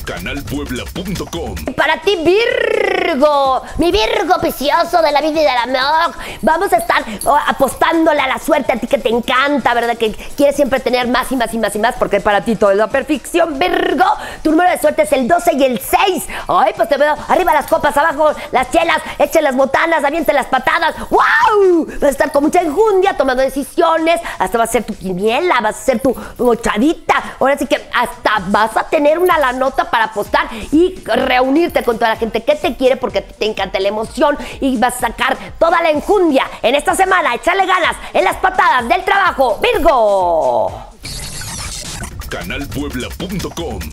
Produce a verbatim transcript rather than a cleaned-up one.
canal puebla punto com. Para ti, Virgo, mi Virgo precioso de la vida y del amor, vamos a estar oh, apostándole a la suerte, a ti que te encanta, ¿verdad? Que quieres siempre tener más y más y más y más, porque para ti todo es la perfección, Virgo. Tu número de suerte es el doce y el seis. Ay, pues te veo arriba las copas, abajo las chelas, echen las botanas, avienten las patadas. ¡Wow! Vas a estar con mucha enjundia, tomando decisiones, hasta vas a ser tu quiniela, vas a ser tu mochadita. Ahora sí que hasta vas a tener una la nota para apostar y reunirte con toda la gente que te quiere porque te encanta la emoción y vas a sacar toda la enjundia en esta semana. Echarle ganas en las patadas del trabajo, Virgo. canal puebla punto com